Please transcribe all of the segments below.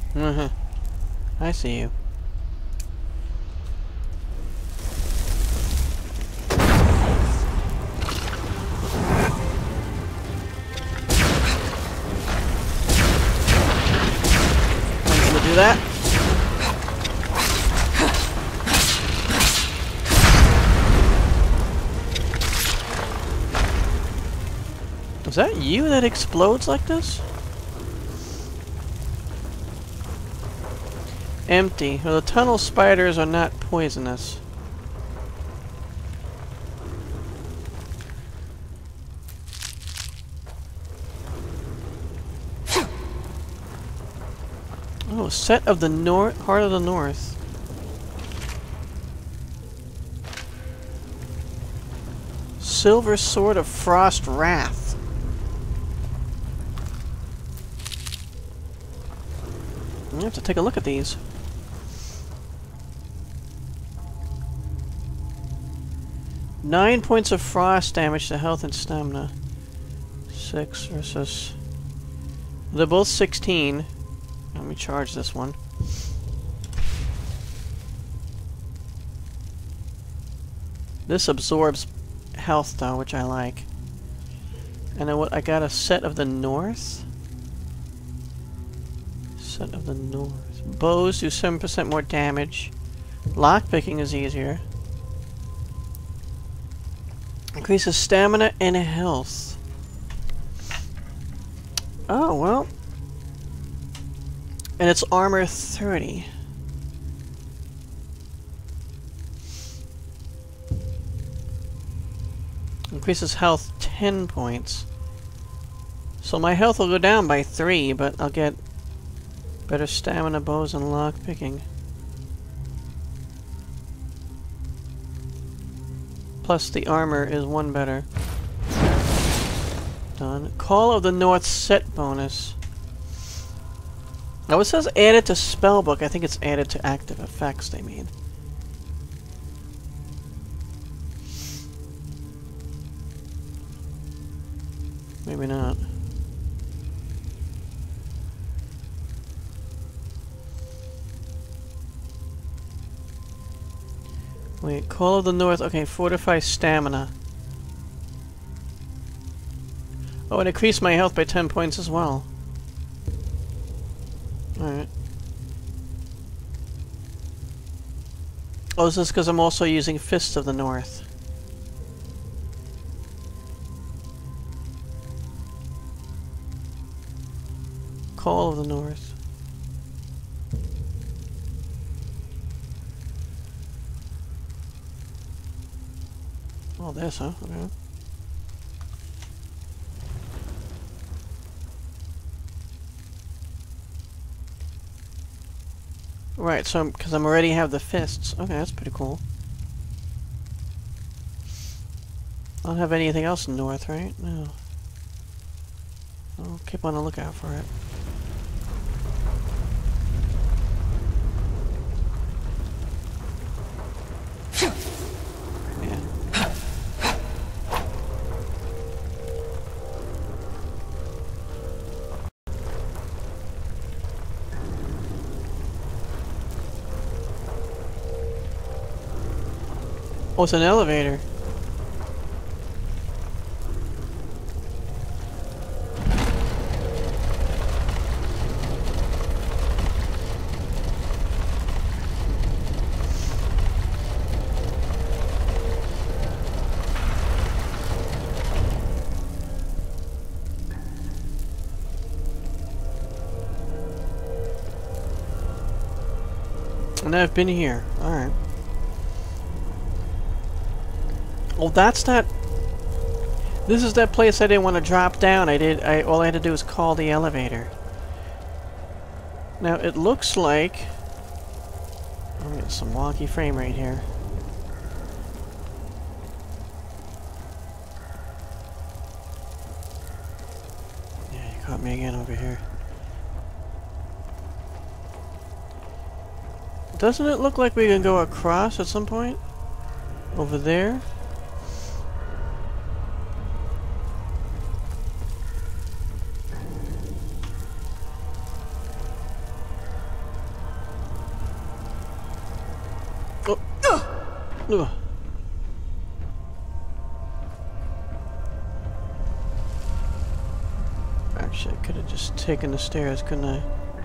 Uh-huh. I see you. I'm gonna do that. Is that you that explodes like this? Empty. Well, the tunnel spiders are not poisonous. Oh, set of the north, heart of the north. Silver sword of frost wrath. I have to take a look at these. Nine points of frost damage to health and stamina. 6 versus... They're both 16. Let me charge this one. This absorbs health though, which I like. And then what? I got a set of the north? Set of the north. Bows do 7% more damage. Lockpicking is easier. Increases stamina and health. Oh, well. And it's armor 30. Increases health 10 points. So my health will go down by 3, but I'll get better stamina, bows, and lockpicking. Plus the armor is 1 better. Done. Call of the North set bonus. Now it says added to spellbook. I think it's added to active effects they mean. Maybe not. Wait, Call of the North. Okay, fortify stamina. Oh, and increase my health by 10 points as well. Alright. Oh, is this because I'm also using Fists of the North? Call of the North. Oh, this, huh? Okay. Right, so because I'm already have the fists. Okay, that's pretty cool. I don't have anything else in North, right? No. I'll keep on the lookout for it. Oh, it's an elevator. And I've been here. Alright. Oh, that's that. This is that place I didn't want to drop down. All I had to do was call the elevator. Now it looks like I'm getting some wonky frame rate here. Yeah, you caught me again over here. Doesn't it look like we can go across at some point? Over there? Ugh. Actually, I could have just taken the stairs, couldn't I?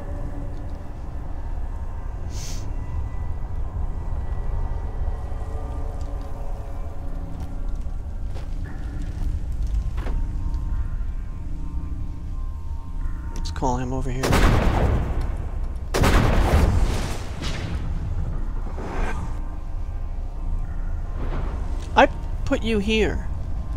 Let's call him over here. I put you here.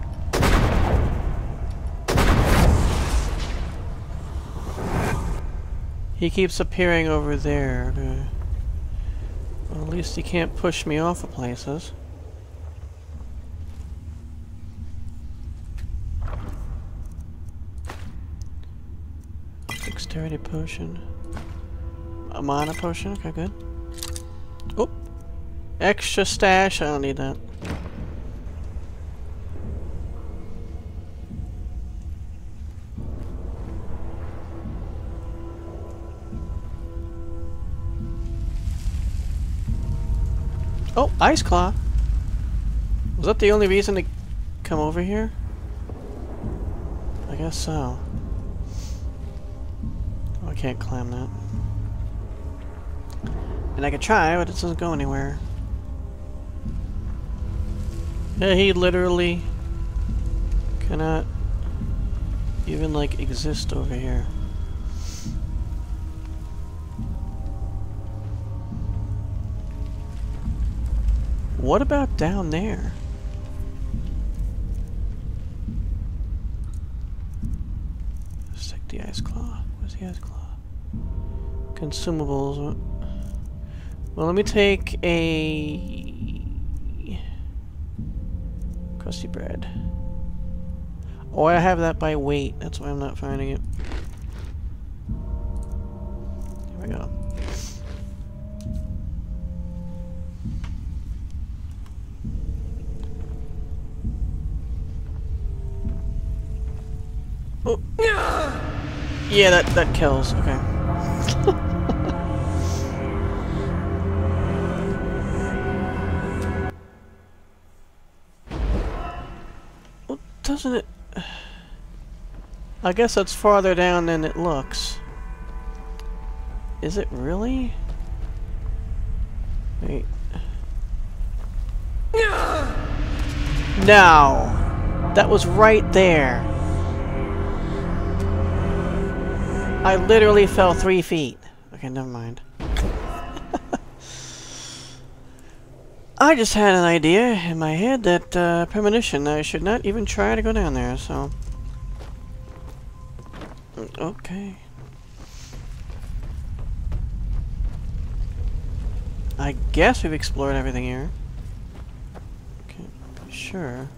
He keeps appearing over there. Well, at least he can't push me off of places. Dexterity potion. A mana potion? Okay, good. Oh! Extra stash? I don't need that. Oh, Ice Claw. Was that the only reason to come over here? I guess so. Oh, I can't climb that. And I could try, but it doesn't go anywhere. Yeah, he literally cannot even, like, exist over here. What about down there? Let's take the Ice Claw. Where's the Ice Claw? Consumables. Well, let me take a crusty bread. Oh, I have that by weight. That's why I'm not finding it. Here we go. Oh. Yeah, that kills. Okay. Well, doesn't it? I guess that's farther down than it looks. Is it really? Wait. No! That was right there. I literally fell 3 feet. Okay, never mind. I just had an idea in my head that premonition, I should not even try to go down there, so... Okay. I guess we've explored everything here. Okay, sure.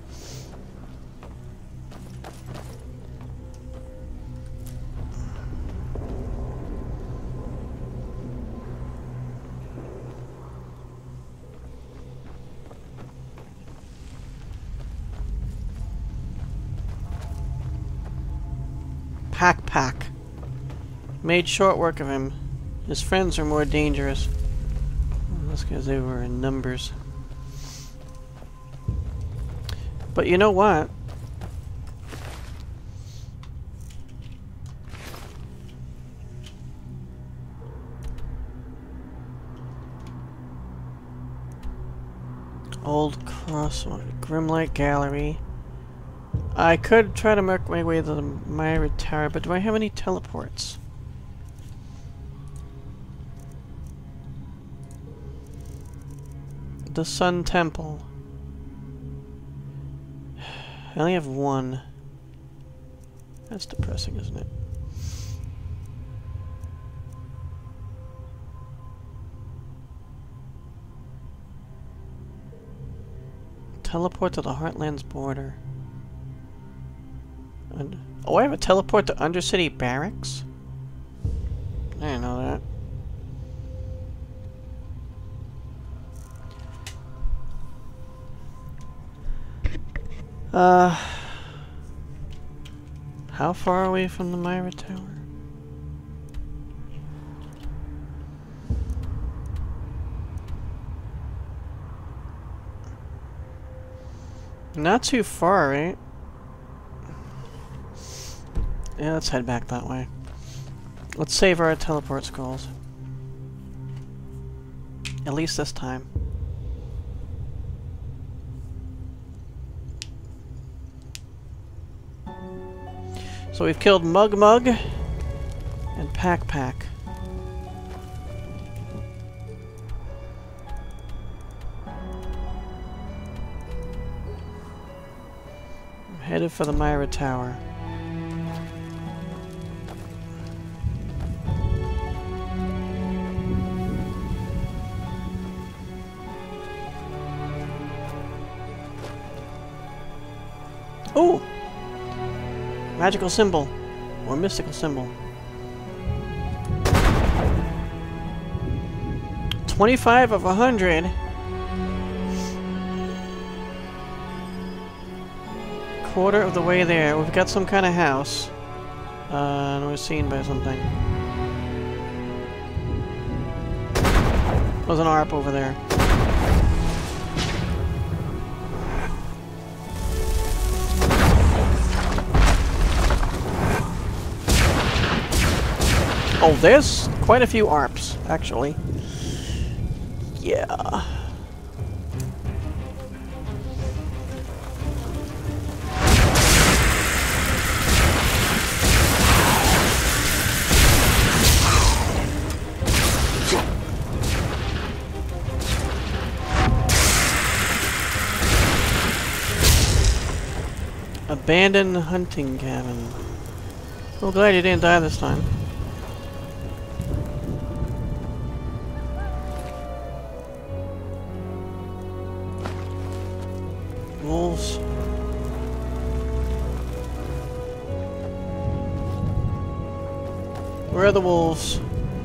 PakPak. Made short work of him. His friends are more dangerous. Well, that's because they were in numbers. But you know what? Old crosswalk. Grimlight Gallery. I could try to make my way to the Myra Tower, but do I have any teleports? The Sun Temple. I only have one. That's depressing, isn't it? Teleport to the Heartland's border. Oh, I have a teleport to Undercity Barracks? I didn't know that. How far away from the Myra Tower? Not too far, right? Yeah, let's head back that way. Let's save our teleport skulls. At least this time. So we've killed Mug and PakPak. I'm headed for the Myra Tower. Oh! Magical symbol. Or mystical symbol. 25 of 100. Quarter of the way there. We've got some kind of house. And we're seen by something. There's an Arp over there. Oh, there's quite a few Arps, actually. Yeah. Abandoned hunting cabin. Well, glad you didn't die this time. Wolves. Where are the wolves?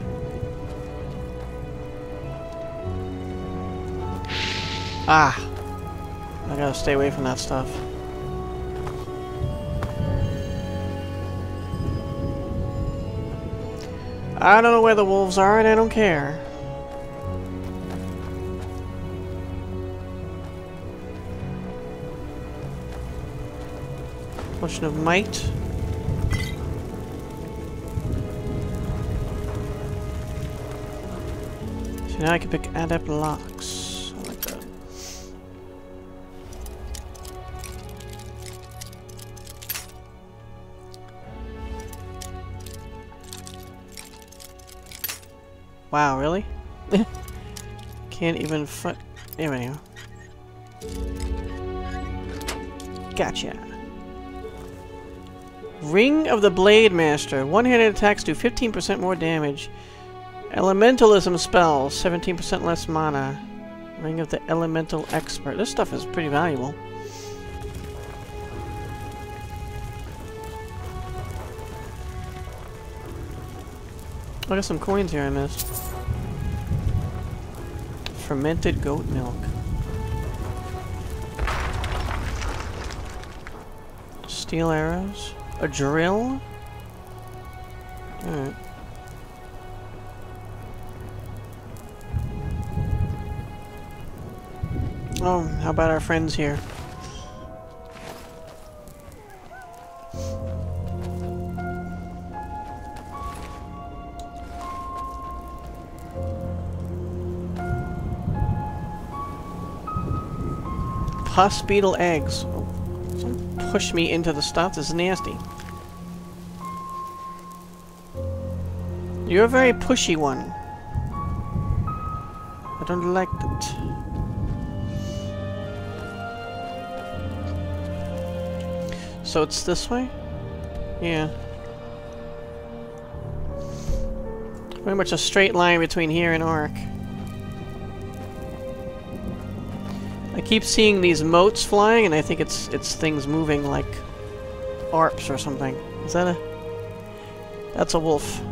Ah! I gotta stay away from that stuff. I don't know where the wolves are, and I don't care. Potion of Might. So now I can pick Adept Locks. I like that. Wow, really? Can't even fight. There we go. Gotcha. Ring of the Blade Master. One-handed attacks do 15% more damage. Elementalism spells. 17% less mana. Ring of the Elemental Expert. This stuff is pretty valuable. I got some coins here I missed. Fermented goat milk. Steel arrows. A drill? Alright. Oh, how about our friends here? Pus beetle eggs. Oh, don't push me into the stuff. This is nasty. You're a very pushy one. I don't like that. So it's this way? Yeah. Pretty much a straight line between here and Ark. I keep seeing these motes flying, and I think it's things moving like Arps or something. Is that a... That's a wolf.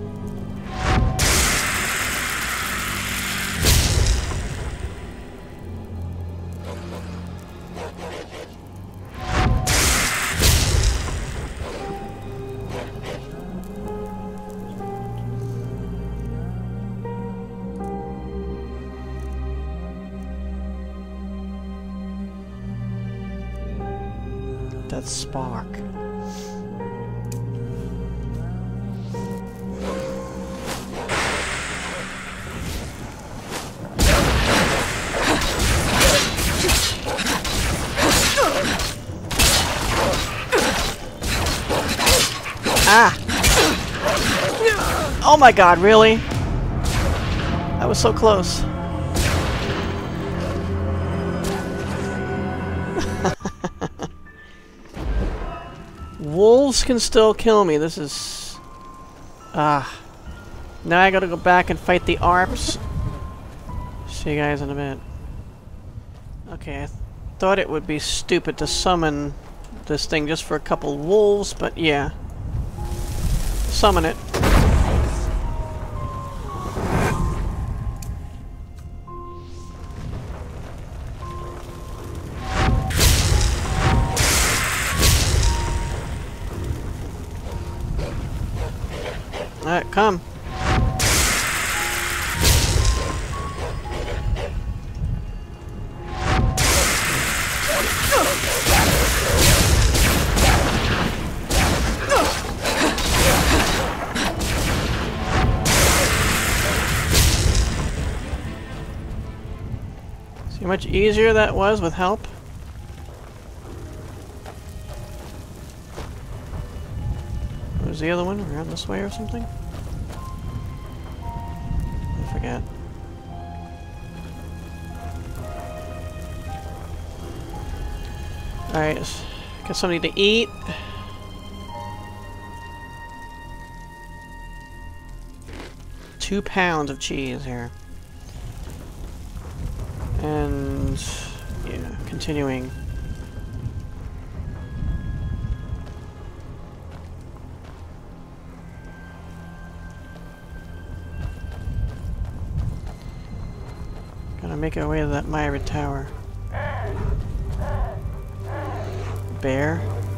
that spark. Ah! Oh my god, really? That was so close. Wolves can still kill me. This is... Ah. Now I gotta go back and fight the Arps. See you guys in a bit. Okay, I thought it would be stupid to summon this thing just for a couple wolves, but yeah. Summon it. Alright, come. See how much easier that was with help? Where's the other one? Around this way or something? I forget. Alright, got something to eat. £2 of cheese here. And yeah, continuing. Gotta make our way to that Myra Tower. Bear.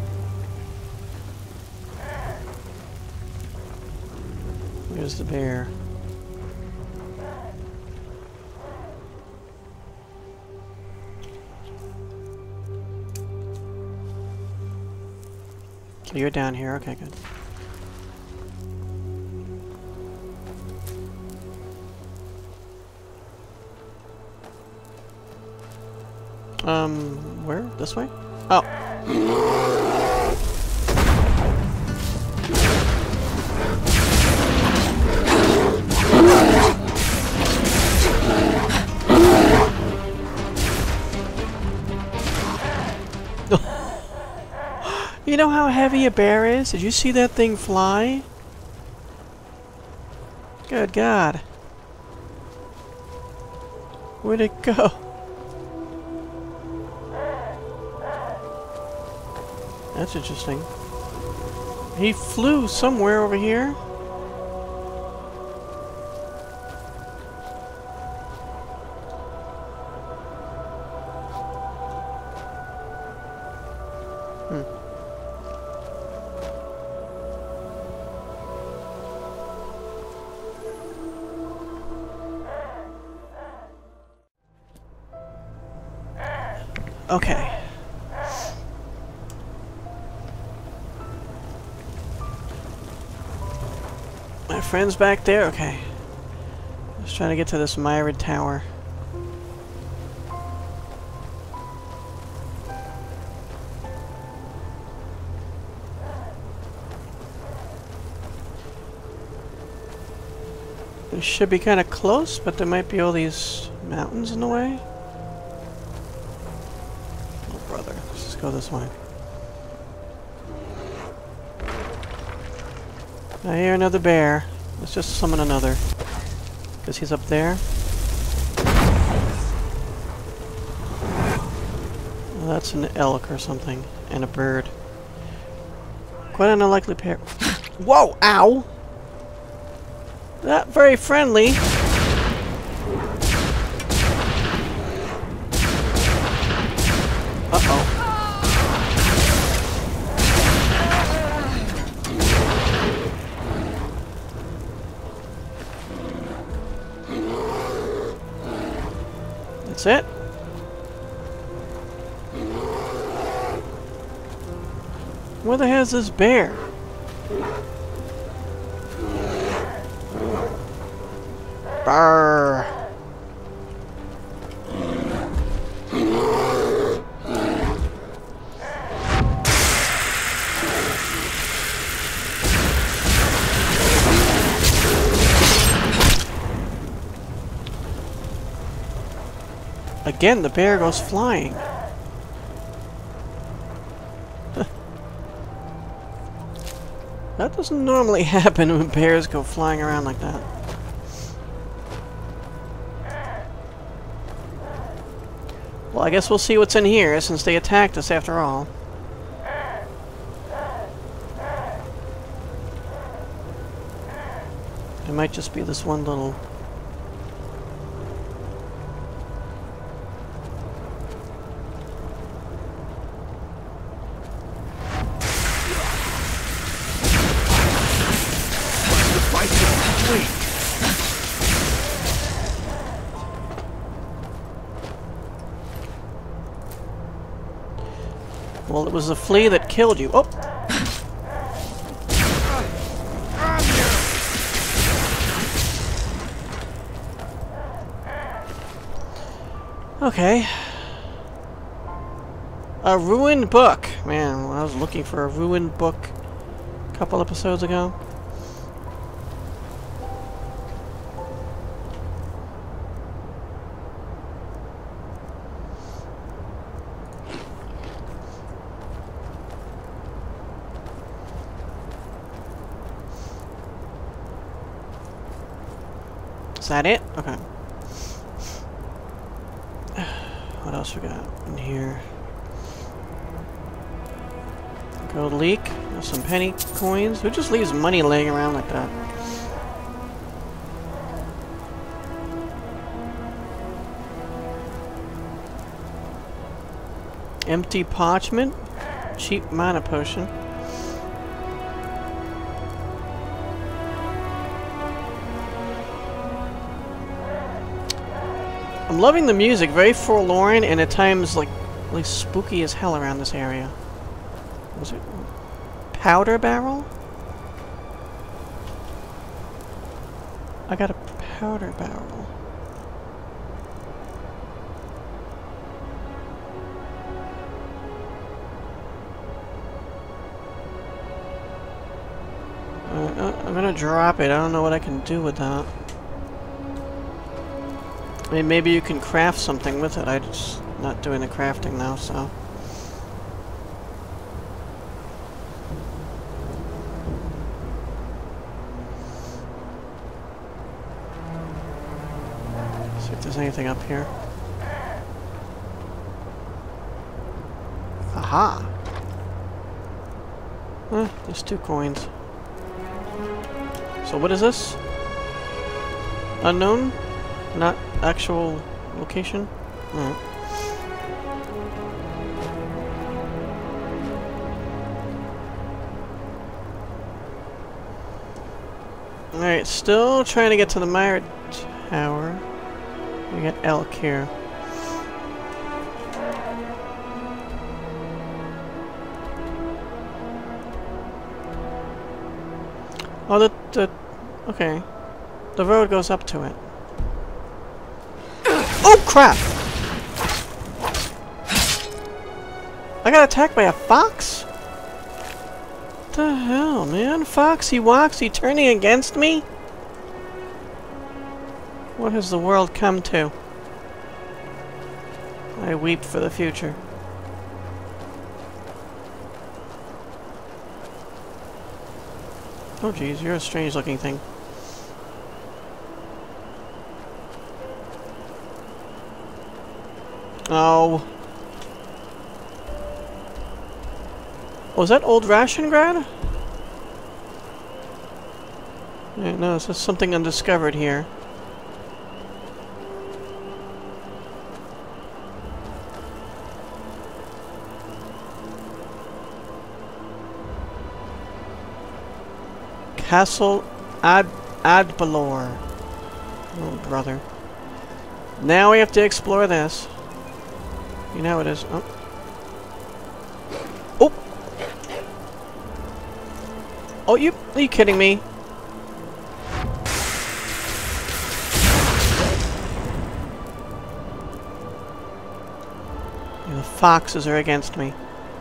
Where's the bear? So you're down here, okay, good. Where? This way? Oh. You know how heavy a bear is? Did you see that thing fly? Good God. Where'd it go? That's interesting. He flew somewhere over here. Okay. My friend's back there? Okay. Just trying to get to this Myra Tower. We should be kind of close, but there might be all these mountains in the way. Oh, brother. Let's just go this way. I hear another bear. Let's just summon another. Because he's up there. Well, that's an elk or something. And a bird. Quite an unlikely pair. Whoa! Ow! Not very friendly. Uh-oh. That's it. Where the hell is this bear? Brrr. Again, the bear goes flying. That doesn't normally happen when bears go flying around like that. Well, I guess we'll see what's in here, since they attacked us after all. It might just be this one little... Well, it was the flea that killed you. Oh! Okay. A ruined book. Man, I was looking for a ruined book a couple episodes ago. Is that it? Okay. What else we got in here? Gold leak. Some penny coins. Who just leaves money laying around like that? Empty parchment. Cheap mana potion. I'm loving the music, very forlorn and at times like really spooky as hell around this area. Was it powder barrel? I got a powder barrel. I'm gonna drop it. I don't know what I can do with that. I mean, maybe you can craft something with it. I'm just not doing the crafting now, so... See if there's anything up here. Aha! There's 2 coins. So what is this? Unknown? Not actual location? Alright. Alright, still trying to get to the Mire Tower. We got elk here. Oh, okay. The road goes up to it. Oh, crap! I got attacked by a fox? What the hell, man? Foxy Woxy turning against me? What has the world come to? I weep for the future. Oh, geez, you're a strange-looking thing. Oh. Was that old ration grad? Yeah, no, this is something undiscovered here. Castle Adbalor. Oh, brother. Now we have to explore this. You know how it is. Oh. Oh! Oh, are you kidding me? Yeah, the foxes are against me.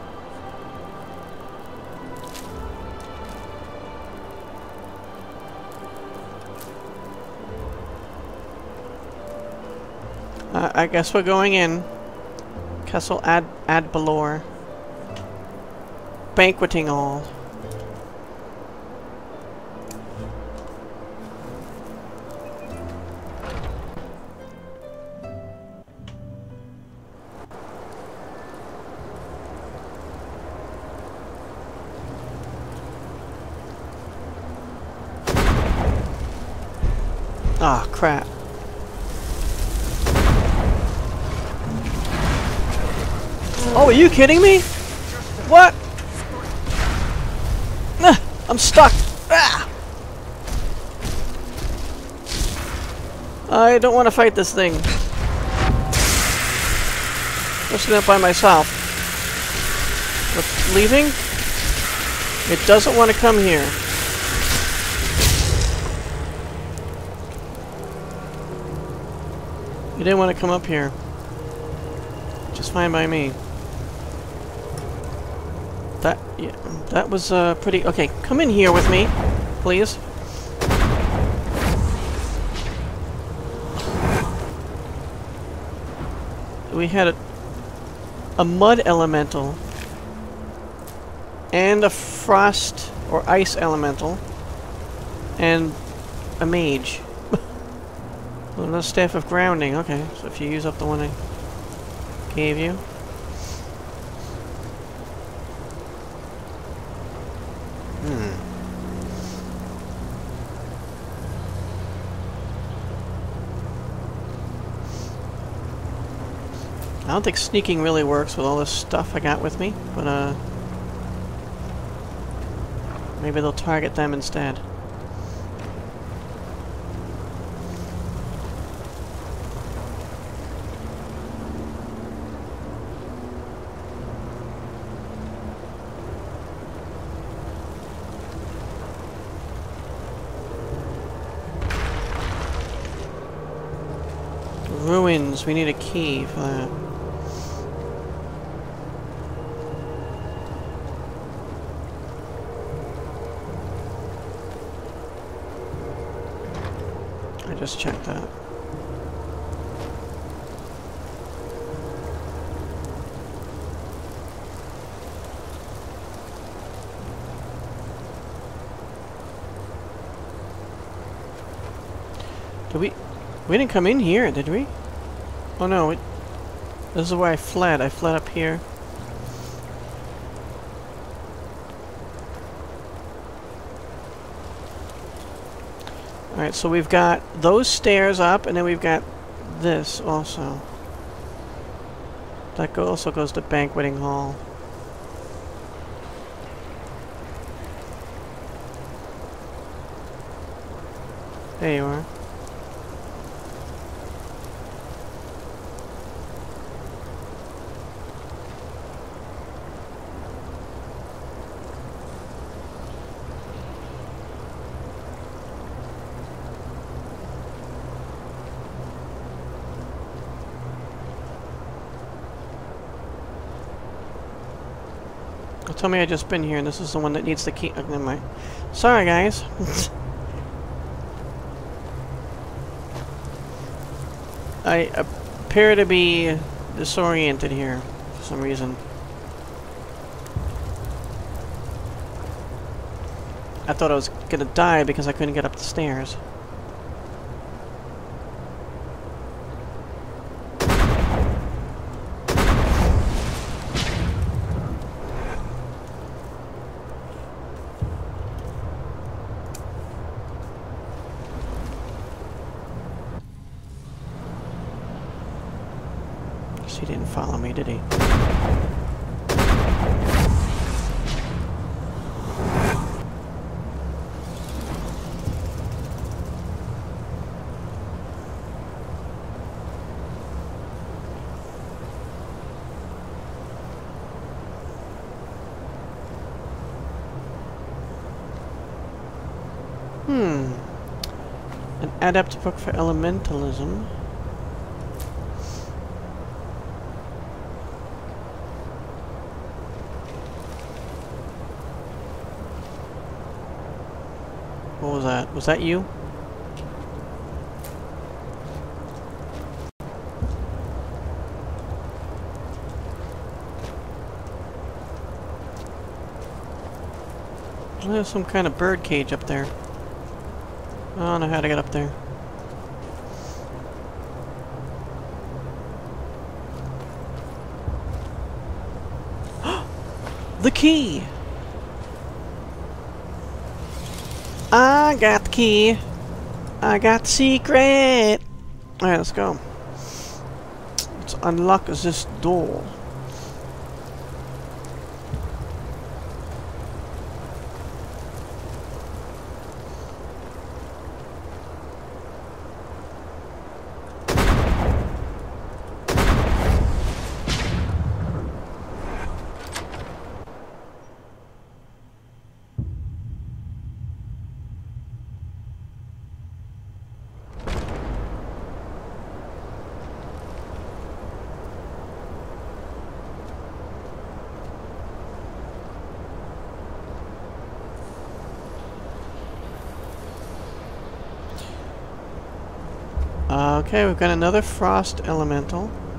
I guess we're going in. Castle ad Balor. Banqueting hall. Ah, crap. Oh, are you kidding me? What? I'm stuck. Ah! I don't want to fight this thing. Especially not by myself. What's leaving? It doesn't want to come here. You didn't want to come up here. Just fine by me. That was pretty... Okay, come in here with me, please. We had a mud elemental and a frost or ice elemental and a mage. Well, no staff of grounding. Okay, so if you use up the one I gave you. I don't think sneaking really works with all this stuff I got with me, but maybe they'll target them instead. Ruins, we need a key for that. I just checked that. We didn't come in here, did we? Oh no, this is where I fled. I fled up here. Alright, so we've got those stairs up, and then we've got this also. That also goes to Banqueting Hall. There you are. Tell me I just been here and this is the one that needs the key. Oh, never mind. Sorry, guys. I appear to be disoriented here for some reason. I thought I was gonna die because I couldn't get up the stairs. He didn't follow me, did he? Adept book for elementalism. What was that? Was that you? There's some kind of bird cage up there. I don't know how to get up there. The key! I got the key! I got the secret! Alright, let's go. Let's unlock this door. Okay, we've got another frost elemental.